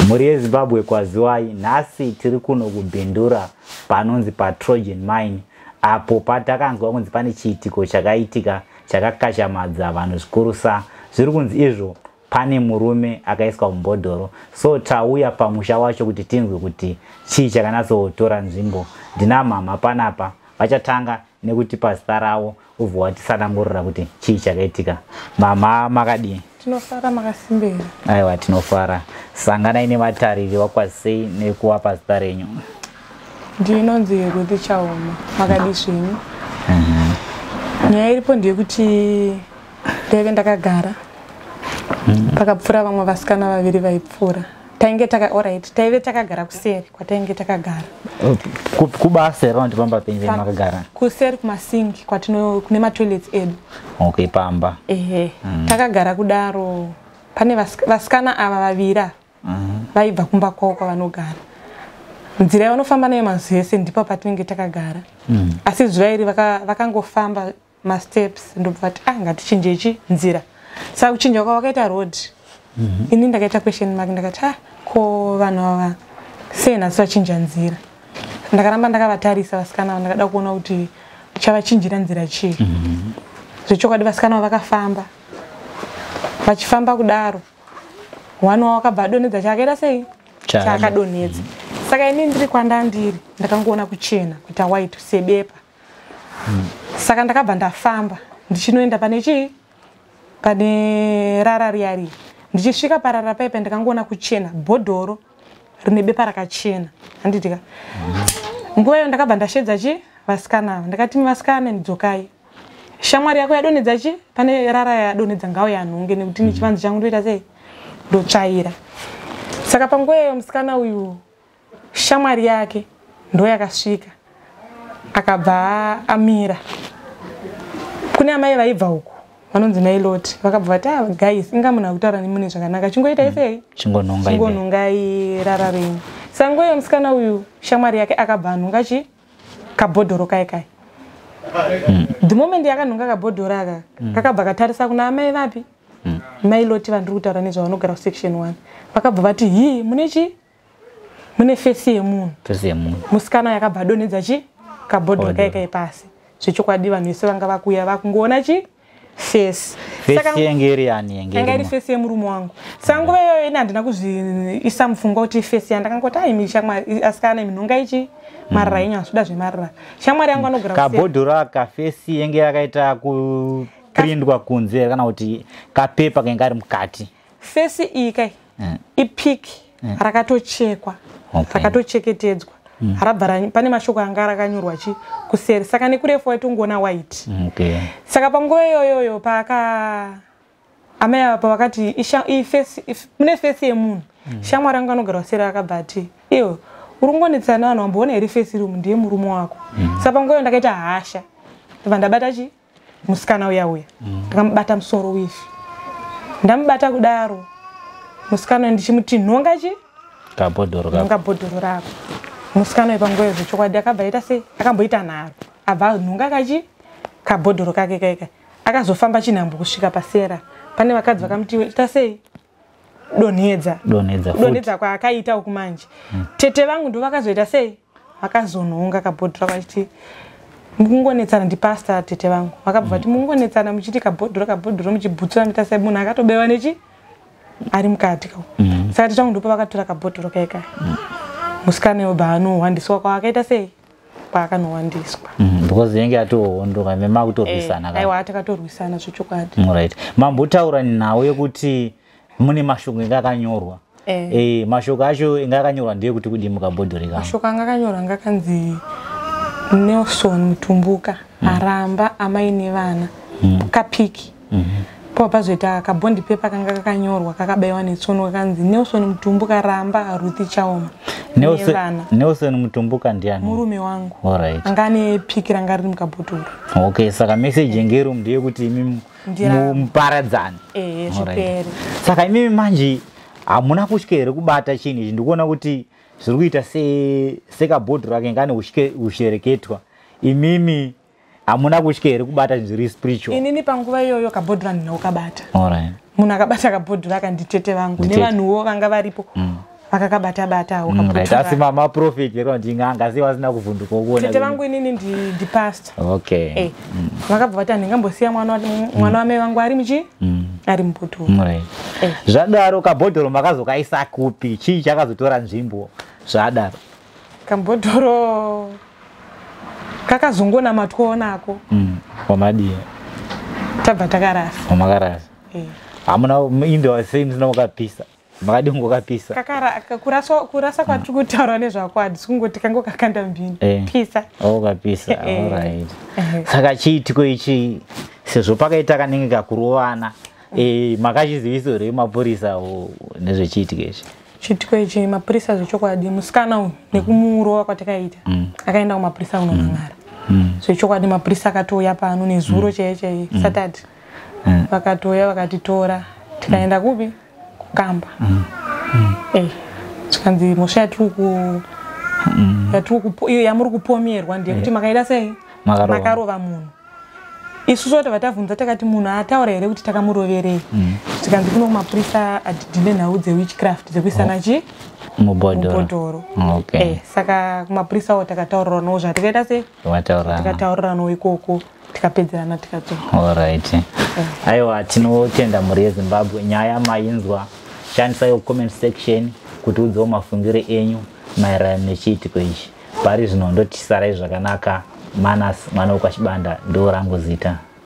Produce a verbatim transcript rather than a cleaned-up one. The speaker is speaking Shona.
Muri Zimbabwe kwa Ziwai nhasi tiri kuno kubindura panonzi pa Trojan Mine apo patakanzwa kunzi pane chiitiko chakaitika chakakashamadza vanhu zvikurusa zviri kunzi izvo pane murume akaiswa mubhodhoro. So tauya pamusha wacho kuti tinzwe kuti chii chakanatsotora nzvimbo. Ndina mama panapa vachatanga nekuti pazita ravo ubva watisanangurira kuti chii chakaitika. Mama makadii? Tinofara makasimbira. Aiwa, tinofara. Sanganai nevatariri vakwasei nekuwapa zita renyu. Ndinonzi Ruthi Chaoma. Makadii zvenyu? Nyaya iripo ndeyekuti ndaive ndakagara pakapfuura vamwe vasikana vaviri vaipfuura. Tainge taka alright, taive takagara kuseri kwatainge takagara. Kubasa here kuti pamba penzi makagara? Kuseri kumasingi kwatino kune matoilets edu. Okay, pamba. Ehe. Takagara kudaro pane vasikana ava vavira vaibva kumba kwavo kwavanogara. Nzira yavanofamba nayo mazese ndipo patinenge takagara. Asi zuva iri vakangofamba masteps ndobva vati ah ngatichinjechi nzira. Saka kuchinja kwavo vakaita road. Ini ndakaita question mark ndakati ah ko vanhu ava sei nhasi vachinja nzira. Ndakaramba ndakavatarisa vasikana ndakada kuona kuti chavachinjira nzira chii. Zvechokwadi vasikana vakafamba. Vachifamba kudaro wano wakabva adonedza chakaita sei? Chakadonedza. Saka ini ndiri kwandandiri ndakangoona kuchena kuita white sebepa. Saka ndakabva ndafamba ndichinoenda pane chii? Pane rara riyari. Ndichisvika parara paipa ndakangoona kuchena bhodhoro rine bepa rakachena. Handitika. Nguva iyo ndakabva ndashedza chi vasikana ava. Ndakati vasikana ndidzokai. Shamwari yako yadonedza chi? Pane rara yadonedza ngao yanhunge nekuti ni chivanze changu ndoita sei? Ndotsvaira. Saka panguva iyo musikana uyu shamwari yake ndo yakasvika. Akabva amira. Kune amai vaibva uko. Vanonzi Mailoti vakabva vati ah guys inga munhu akutaura nemune zvakanaka chingoita sei? Chingononga ibe. Chingonongai rara renyu. Sango yo musikana uyu shamwari yake akabva anhunga chi kabhodhoro kai kai. The moment yakanhunga kabhodhoro aka kakabva katarisa kuna amai vapi? Mailoti vandiri kutaura nezvavanogara section one. Vakabva vati hi mune chi? Mune face yemunhu. Face yemunhu. Musikana yakabva adonedza chi kabhodhoro kai kai pasi. Zvechokwadi vanhu vese vanga vakuya vakungoona chi face. Face yengeri yani yengeri. Yengeri face yemurume wangu. Sanguva iyoyo ina handina kuzviisa mufunga kuti face yandakangoti ai mishamwari asikana minhunga ichi marara yenyu asvoda zvemarara. Shamwari yangu anogara kuseri. Kabhodhoro aka face yenge yakaita kuprindwa kunze kana kuti kapepa kenga ari mukati. Face iyi kai ipiki rakatochekwa rakatochengetedzwa. Harabva pane mashoko anga rakanyorwa chi kuseri. Saka nekurefu waitongoona white. Okay. Saka panguva iyoyo paka amai apa vakati i face mune face yemunhu. Shamwari yangu anogara kuseri akabva ati iwo uri kungonetsana vanhu vamboona here face iri ndiye murume wako. Saka panguva iyo ndakaita hasha ndobva ndabata chi musikana uya uya ndakamubata musoro wifi. Ndamubata kudaro musikana ndichimuti nhonga chi kabhodhoro kako. Kabhodhoro rako. Musikana wepanguva iyo chokwadi akabva aita sei? Akamboita nharo. Abva nhunga kachi kabhodhoro kake kaika. Akazofamba chinhambo kusvika pasera. Pane vakadzi vakamuti ita sei? Donedza. Donedza. Donedza kwaakaita ukumanje. Tete vangu ndo vakazoita sei? Vakazonhunga kabhodhoro vachiti mukungonetsana ndipasta tete vangu. Vakabva vati mukungonetsana muchiti kabhodhoro kabhodhoro muchibhutsura muita sei munhu akatobewa nechi ari mukati kawo. Saka tete vangu ndipo vakatora kabhodhoro kaika. Musikana webva anohwandiswa kwaakaita sei? Kwaakanohwandiswa. Because yenge atohondoka mema kutorwisana kana. Aiwa takatorwisana zvechokwadi. Right. Mambotaura nawo yekuti mune mashoko enga akanyorwa. Eh mashoko acho enga akanyorwa ndiye kuti kudi mukabhodhoro kanga. Mashoko anga akanyorwa ngakanzi Nelson Mutumbuka aramba amai nevana kapiki. Po pazoita kabondi paper kanga kakanyorwa kakabayiwa netsono kanzi Nelson Mutumbuka ramba Ruthi Chaoma. Nelson Nelson Mutumbuka ndiani? Murume wangu. Alright. Angane piki ranga riri mukabhodhoro. Okay, saka message ngero ndiye kuti imi muparadzane. Eh, zvipere. Saka imi manje amuna kutyere kubata chini ndikuona kuti zviri kuita se sekabhodhoro rake ngane ushereketwa. Imimi amuna kutyere kubata zviri spiritual. Inini panguva iyoyo kabhodhoro ndinokabata. Alright. Munhu akabata kabhodhoro akanditete vangu nevanhuwo vanga varipo. vakakabata-bata asi mamaprofiti ronjinganga asi vasina kuvhunduka kuona tete vangu inini ndi pastor. Okay. Eh. Vakabva vati ndingambosiya mwana mwana wamai vangu ari muchi ari mubhodhoro. Right. Zvadaro kabhodhoro makazokaisa kupi? Chii chakazotora nzvimbo zvadaro? Kabhodhoro kakazongona matwonako. Mm. Wamadiya. Tabva takarasa. Wamakarasa. Eh. Hamuna indo same zina wakapisa. Makadi ngokapisa. Kakara kurasa kurasa kwatiri kutaura nezvako hadisi kungoti kango kakanda mbini. Eh. Pisa. Oh kapisa. All right. Saka chiitiko ichi sezvo pakaita kanenge kakurovana. Eh makachiziviso remapurisa nezvechiitiko ichi. Chiitiko ichi mapurisa zvechokwadi musikana uyu nekumurova kwatakaita. Akaenda kumapurisa unonangara. Zvechokwadi mapurisa akatouya pano nezuro chaiye chaiye Saturday. Vakatouya vakatitora tikaenda kupi kukamba. Eh tikanzi mhosva yatiri ku yatiri ku iyo yamuri kupomerwa ndiye kuti makaida sei makarova munhu. Isusu kuti vatavhunza takati munhu ataura here kuti takamuroverei. Tikanzi kuno kumapurisa adhidhine nhau dzewitchcraft dzekuisana chi mubhodhoro. Okay. Eh saka kumapurisa wo takatauriranawo zvatikaita sei takatauriranawo ikoko tikapedzerana tikatsoka. All right. Aiwa tinotenda mhuri yeZimbabwe. Nyaya mainzwa, shandisai comment section kuti udzewo mafungiro enyu maererano nechiitiko ichi. Pari zvino ndoti sarai zvakanaka. Manas mwana ukachibanda ndo rangu zita.